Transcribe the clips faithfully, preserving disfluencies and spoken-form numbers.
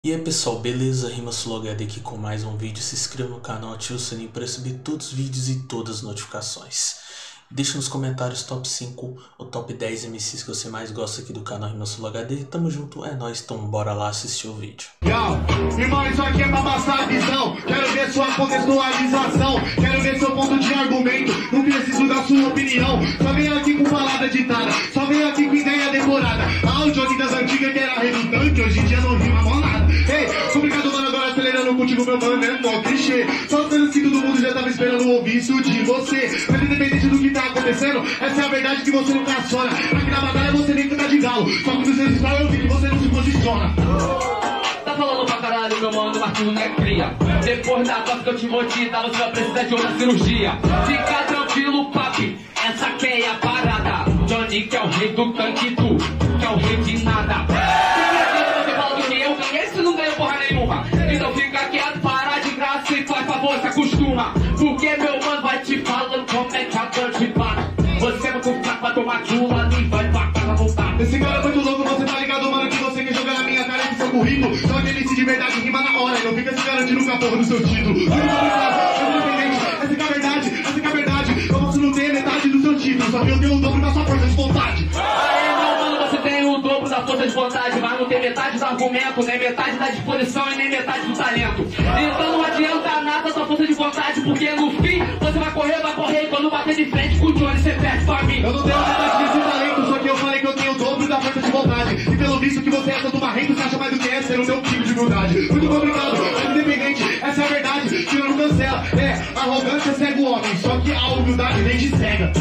E aí pessoal, beleza? RimaSuloHD aqui com mais um vídeo. Se inscreva no canal, ative o sininho para receber todos os vídeos e todas as notificações. Deixa nos comentários top cinco ou top dez M Cs que você mais gosta aqui do canal RimaSuloHD. Tamo junto, é nóis, então bora lá assistir o vídeo. Yo, irmão, isso aqui é pra passar a visão. Quero ver sua contextualização, quero ver seu ponto de argumento. Não preciso da sua opinião. Só venho aqui com palavra ditada, só venho aqui com ideia decorada. Ah, o Johnny das antigas que era redundante, hoje em dia não rima mó nada. Ei, complicado, mano, agora acelerando contigo, meu mano, é mó clichê. Só pelos que todo mundo já tava esperando ouvir isso de você. Mas independente do que tá acontecendo, essa é a verdade que você nunca aciona. Aqui na batalha você nem canta de galo, só que nos seus stories eu vi que você não se posiciona. Tá falando pra caralho, meu mano, Marquinhos não é cria. Depois da costa que eu te vou te dar, você vai precisar de outra cirurgia. Fica tranquilo, papi, essa que é a parada. Johnny que é o rei do tanque, tu que é o rei de nada. Você fala do que eu ganhei, você não ganhou porra nenhuma. Então fica quieto, para de graça e faz favor, se acostuma. Porque meu mano vai te falando como é que a dor te para. Você é muito fraco pra tomar chula, nem vai pra casa voltar. Esse cara é muito louco, você tá ligado, mano, que você quer jogar na minha cara com seu currículo. Só que ele se de verdade rima na hora e não fica se garantindo com a porra do seu título. Essa que é a verdade, essa que é a verdade. Eu posso não ter metade do seu título, só que eu tenho o dobro da sua força de vontade. Aê, meu mano, você tem o dobro da força de vontade, mas não tem metade do argumento, nem metade da disposição e nem metade do talento. Então não adianta nada a sua força de vontade, porque no fim você vai correr, vai correr, e quando bater de frente com o Johnny você perde pra mim. Eu não tenho metade desse talento, só que eu falei que eu tenho o dobro da força de vontade. E pelo visto que você é tanto marrento, você acha mais do que é ser o meu tipo de humildade. Muito complicado, mas independente, essa é a verdade, que não cancela. É, a arrogância cega o homem, só que a humildade nem te cega.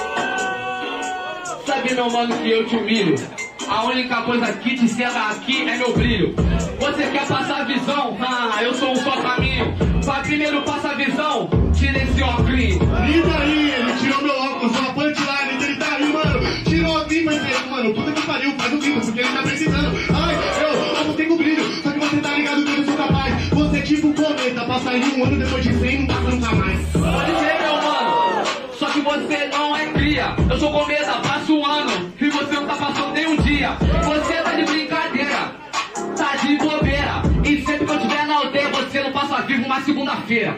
Sabe, meu mano, que eu te humilho. A única coisa que te cega aqui é meu brilho. Você quer passar a visão? Ah, eu sou um só caminho. Pra primeiro passar a visão, tira esse óculos. E daí? Ele tirou meu óculos, uma punchline, ele tá aí, mano. Tirou a pipa e fez, mano, puta que pariu, faz o grito, porque ele tá precisando. Ai, eu, eu não tenho brilho, só que você tá ligado que eu sou capaz. Você é tipo um cometa, passa aí um ano depois de cem, não passa nunca mais. Pode ser, meu mano, só que você não é cria. Eu sou cometa, passo um ano, e você não tá passando nem um dia. Você tá de brincadeira, tá de bobeira. E sempre que eu estiver na aldeia, você não passa vivo uma segunda-feira.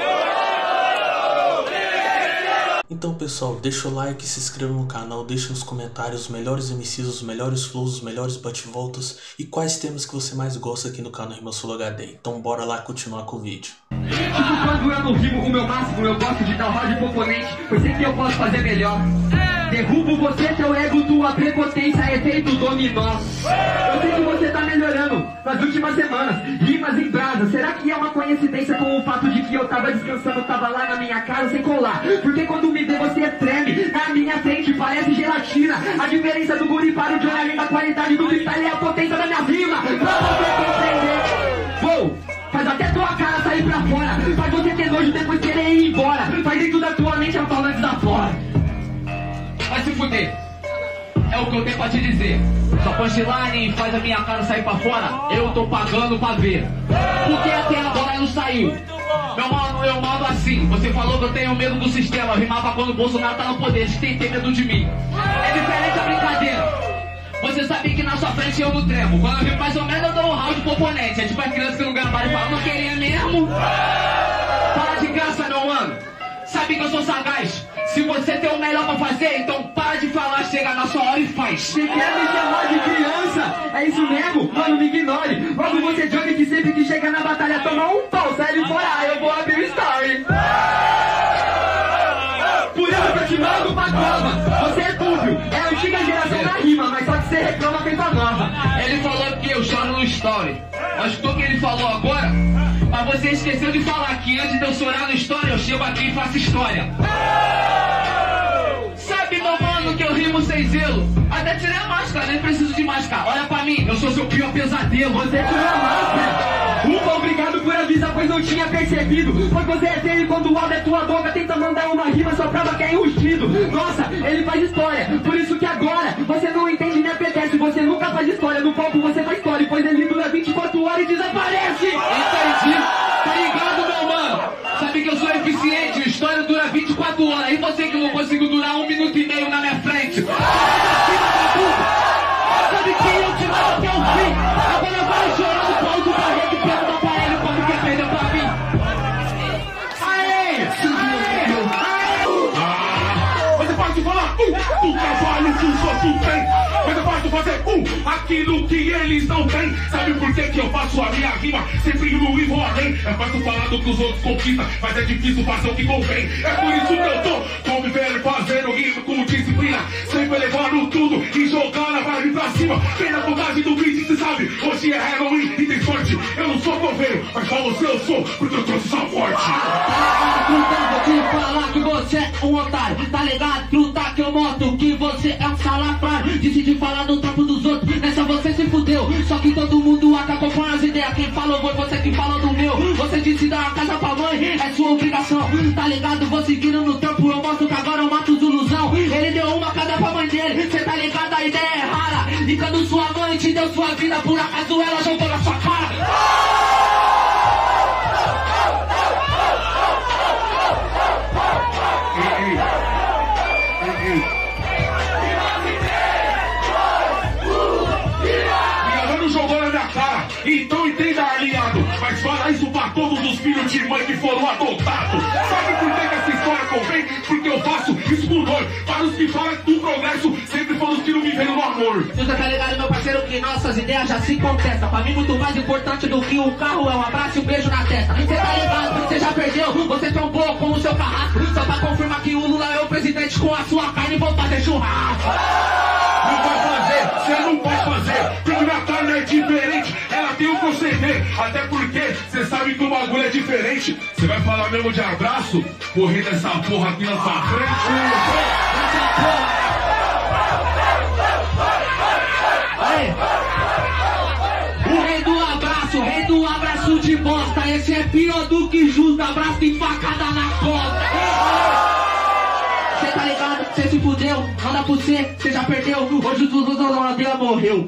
Então pessoal, deixa o like, se inscreva no canal, deixa nos comentários os melhores M Cs, os melhores flows, os melhores bate-voltas e quais temas que você mais gosta aqui no canal RimaSuloHD. Então bora lá continuar com o vídeo. Tipo, quando eu não rimo o meu máximo, eu gosto de dar roda pro oponente, pois sei que eu posso fazer melhor. Derrubo você, teu ego, tua prepotência, efeito dominó. Eu sei que você tá melhorando nas últimas semanas, rimas em brasa. Será que é uma coincidência com o fato de que eu tava descansando, tava lá na minha casa sem colar? Porque quando me vê você treme, na minha frente parece gelatina. A diferença do guri para o Johnny, além da qualidade do freestyle, é a potência da minha rima. Pra você compreender, vou, faz até tua cara sair pra fora. Faz você ter nojo depois querer ir embora. Faz dentro da tua mente a falange da fora. Vai se fuder, é o que eu tenho pra te dizer. Sua punchline faz a minha cara sair pra fora, eu tô pagando pra ver. Porque até agora não saiu. Meu mano, eu mando assim. Você falou que eu tenho medo do sistema. Eu rimava quando o Bolsonaro tá no poder. Você tem que ter medo de mim. É diferente a brincadeira. Você sabe que na sua frente eu não tremo. Quando eu rimo mais ou menos eu dou um round pro oponente. É tipo a criança que não gravaram e fala, não queria mesmo. Para de graça, meu mano. Sabe que eu sou sagaz. Se você tem o melhor pra fazer, então para de falar, chega na sua hora e faz. Você quer me chamar de criança? É isso mesmo? Mano, me ignore. Logo você, Johnny, que sempre que chega na batalha toma um pau, sai de fora, eu vou abrir o story. Por isso que eu te mando pra cova. Você é dúvio, é a antiga geração da rima, mas só que você reclama feito a nova. Ele falou que eu choro no story. Mas escutou o que ele falou agora? Mas você esqueceu de falar que antes de eu chorar no story, eu chego aqui e faço história. Sabe, meu mano, que eu rimo sem zelo. Até tirei a máscara, nem preciso de máscara. Olha pra mim, eu sou seu pior pesadelo. Você tirou a máscara. Ufa, obrigado por avisar, pois não tinha percebido. Pois você é feio quando o áudio é tua boca. Tenta mandar uma rima, só prova que é enrustido. Nossa, ele faz história. Por isso que agora você não entende nem apetece. Você nunca faz história, no palco você faz história. Pois ele dura vinte e quatro horas e desaparece. Entendi, tá ligado, meu mano? Sabe que eu sou eficiente, a história dura vinte e quatro horas. E você que não conseguiu durar um minuto e meio na minha frente? Sabe que eu te mato até o fim. Agora vai chorar no pau do aquilo que eles não têm. Sabe por que que eu faço a minha rima? Sempre rimo e vou além. É fácil falar do que os outros conquistam, mas é difícil fazer o que convém. É por isso que eu tô convivendo e fazendo rima com disciplina, sempre levando tudo e jogando a vibe pra cima. Quem na vontade do beat, cê sabe, hoje é Halloween e tem sorte. Eu não sou coveiro, mas pra você eu sou, porque eu trouxe só forte. Vou te falar que você é um otário, tá ligado? Truta que eu mostro que você é um salafrário. Decidi falar do trampo dos outros, nessa você se fudeu. Só que todo mundo atacou com as ideias. Quem falou foi você que falou do meu. Você disse dar a casa pra mãe, é sua obrigação. Tá ligado? Vou seguindo no trampo, eu mostro que agora eu mato os ilusão. Ele deu uma casa pra mãe dele, cê tá ligado? A ideia é rara. E quando sua mãe te deu sua vida, por acaso ela jogou na sua cara. Então entenda, aliado, mas fala isso pra todos os filhos de mãe que foram adotados. Sabe por que que essa história convém? Porque eu faço isso por dor. Para os que falam do progresso, sempre foram os que não viveram no amor. Você tá ligado, meu parceiro, que nossas ideias já se contestam. Pra mim muito mais importante do que um carro é um abraço e um beijo na testa. Você tá ligado, você já perdeu, você trombou com o seu carrasco. Só pra confirmar que o Lula é o presidente, com a sua carne vou fazer churrasco. Não vai fazer, você não pode fazer, porque minha carne é diferente, ela tem o proceder. Até porque você sabe que o bagulho é diferente. Você vai falar mesmo de abraço? Correr dessa porra aqui na sua frente. O rei do abraço, o rei do abraço de bosta. Esse é pior do que justo, abraço de facada na costa. Cê tá ligado? Cê se fudeu, manda pro cê, cê já perdeu. Hoje o Dudu da Ladeira morreu.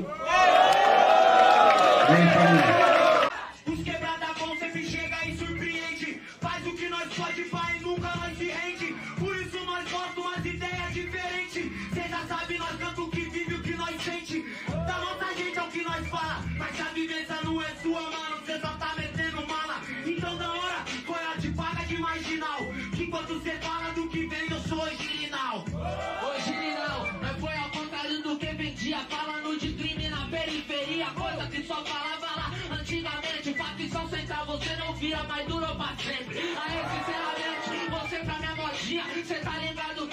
Os quebrada bom sempre chega e surpreende. Faz o que nós pode, pai, nunca nós se rende. Por isso nós gostamos umas ideias diferentes. Cê já sabe, nós canta o que vive, o que nós sente. Da nossa gente é o que nós fala, mas a vivência não é sua, mano. Cê só tá metendo mala. Então da hora, foi a de paga de marginal. Que enquanto cê fala do que vem, eu sou original. Original, mas foi ao contrário do que vendia. Falando de crime na periferia, coisa que só falava lá antigamente. Facção central você não via, mas durou pra sempre. Aí sinceramente, você pra minha modinha, cê tá ligado?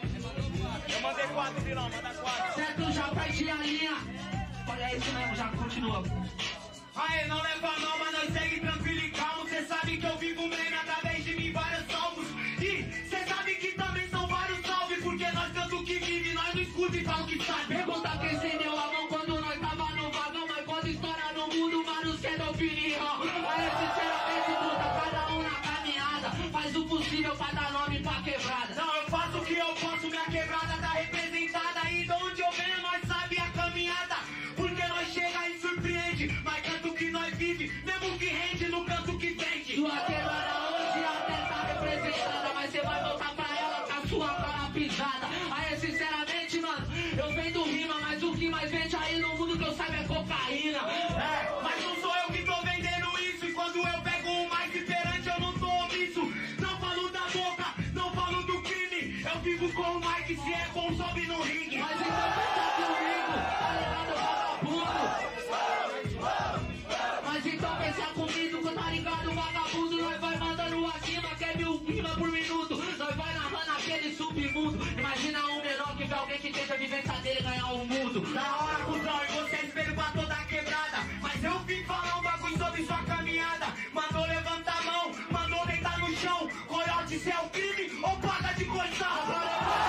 Eu mandei quatro, vilão, manda quatro. Certo, já perdi a linha. Olha isso mesmo, já continua. Aê, não leva não, mas nós segue tranquilo e calmo. Cê sabe que eu vivo meme através de mim vários salvos. E cê sabe que também são vários salves, porque nós canto o que vive, nós não escuta e fala o que sabe. Pergunta quem estendeu a mão quando nós tava no vagão, mas quando estoura no mundo, vários querem opinião. Aí sinceramente, tudo, cada um na caminhada, faz o possível pra dar nome pra quebrada. Não, eu faço o que eu posso, minha quebrada tá representada. E de onde eu venho, nós sabe a caminhada. Porque nós chega e surpreende, mas canto o que nós vive, mesmo que rende no canto que vende. Sua quebrada hoje até tá representada, mas você vai voltar pra ela com a sua cara pisada. Aí sinceramente, mano, eu vendo rima, mas o que mais vende aí no mundo que eu saiba é cocaína. É, mas não sou eu que tô vendendo isso. E quando eu pego o mais perante, eu não tô omisso. Não falo da boca, não falo do crime. Eu vivo com o Mike, se é bom, sobe no ringue. Mas então pensa comigo, tá ligado, vagabundo? Mas então pensa comigo, tá ligado, vagabundo? Nós vai mandando acima, quer mil rima por minuto. Nós vai narrando aquele submundo. Imagina um menor que vê alguém que tenta a vivência dele ganhar o mundo. Da hora, cuzão, e você é espelho pra toda a quebrada. Mas eu vim falar um bagulho sobre sua caminhada. Mandou levantar a mão, mandou deitar no chão. Coiote, se é o crime ou paga de coição?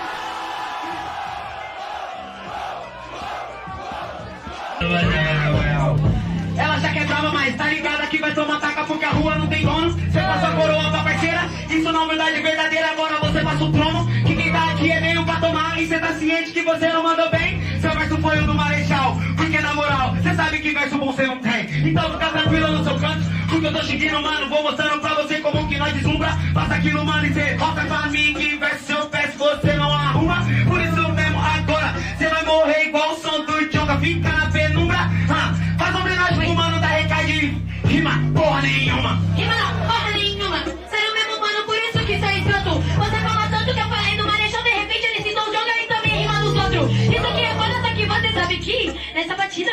Ela já quebrava, mas tá ligada que vai tomar taca porque a rua não tem dono. Você passa a coroa pra parceira, isso não é verdade verdadeira. Agora você passa o promo, que quem tá aqui é meio pra tomar. E cê tá ciente que você não mandou bem. Seu verso foi o do Marechal, porque na moral, cê sabe que verso bom cê não tem. Então fica tranquilo no seu canto, porque eu tô seguindo, mano. Vou mostrando pra você como que nós deslumbra. Passa aquilo, mano, e cê volta pra mim. Que verso eu peço, você não arruma. Por isso mesmo agora, cê vai morrer igual o som do Jonga. Fica na penumbra, ah, faz homenagem pro mano da Recade. Rima porra nenhuma. Rima não, porra nenhuma. Sério mesmo, mano, por isso que sai escroto. Você fala tanto que eu falei no Marechal, de repente ele citou o Jonga e também rima nos outros. Isso aqui é foda, só que você sabe que nessa batida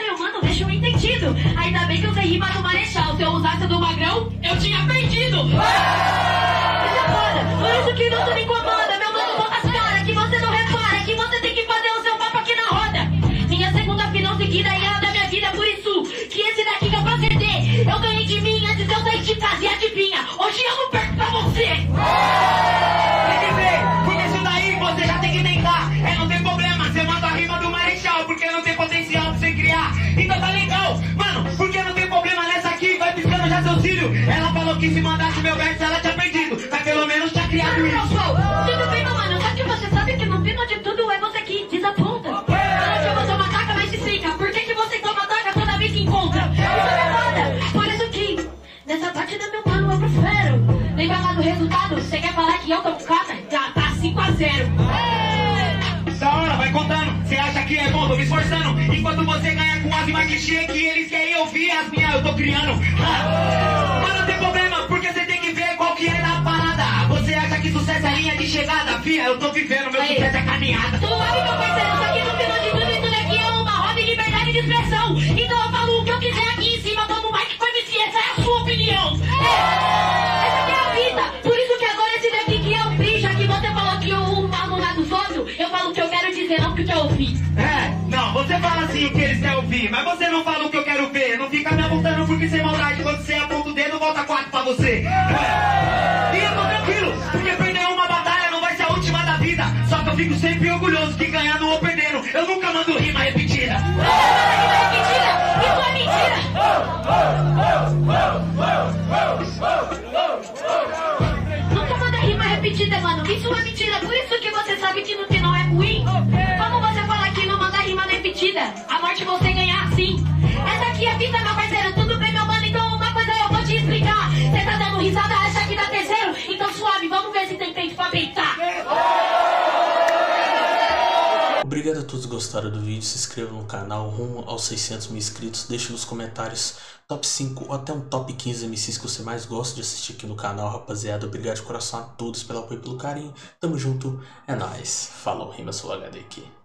Isso é foda, por isso que não se me incomoda. Meu mano bota as caras, que você não repara, que você tem que fazer o seu papo aqui na roda. Minha segunda final seguida e ela da minha vida, por isso que esse daqui que eu proceder. Eu ganhei de mim antes de eu sair de casa e adivinha, hoje eu não perco pra você. Tem que ver, porque isso daí você já tem que tentar. É, não tem problema, você manda a rima do Marechal, porque não tem potencial pra você criar. Então tá legal, mano, porque não tem problema nessa aqui, vai piscando já seu cílio. Ela falou que se mandasse meu verso ela tinha perdido, mas pelo menos tinha criado isso. Tudo bem, meu mano, só que você sabe que no final de tudo é você que desaponta. Fala que eu vou tomar taca, mas se explica, por que que você toma taca toda vez que encontra? Isso é foda, por isso que nessa partida, meu mano, eu prefiro. Lembra lá do resultado? Você quer falar que eu tô com cara? Já tá cinco a zero. Da hora, vai contando, você acha que é bom, tô me esforçando. Enquanto você ganha com as rimas clichê que eles querem ouvir, as minhas eu tô criando. Ah. Mas não tem problema, porque você tem que ver qual que é na parada. Você acha que sucesso é linha de chegada? Fia, eu tô vivendo, meu Aí. sucesso é caminhada. Suave, meu parceiro, só que no final de tudo isso daqui é uma roda de liberdade de expressão. Então eu falo o que eu quiser aqui em cima, como o Mike foi M C, essa é a sua opinião. É. Essa aqui é a vida, por isso que agora esse daqui que é o free, já que você falou que o falo lá dos outros, eu falo o que eu quero dizer, não o que eu quero ouvir. É, não, você fala assim o que eles querem ouvir, mas você não fala o que eu quero ver. Não fica me apontando porque sem maldade, quando você aponta o dedo, volta quatro pra você. É. E eu tô tranquilo, porque perder uma batalha não vai ser a última da vida. Só que eu fico sempre orgulhoso que ganhando ou perdendo, eu nunca mando rima repetida. Rima repetida, isso é mentira. Nunca manda rima repetida, mano, isso é mentira. Por isso que você sabe que no final é ruim. Como você fala que não manda rima repetida, a morte você ganhar sim. Essa aqui é a vida, meu parceiro, tudo bem, meu mano, então uma coisa eu vou te explicar. Você tá dando risada, acha que dá terceiro? Então suave, vamos ver se tem peito pra peitar. Obrigado a todos que gostaram do vídeo, se inscrevam no canal rumo aos seiscentos mil inscritos, deixe nos comentários top cinco ou até um top quinze M Cs que você mais gosta de assistir aqui no canal, rapaziada. Obrigado de coração a todos pelo apoio e pelo carinho, tamo junto, é nóis, falou, Rima Sul H D aqui.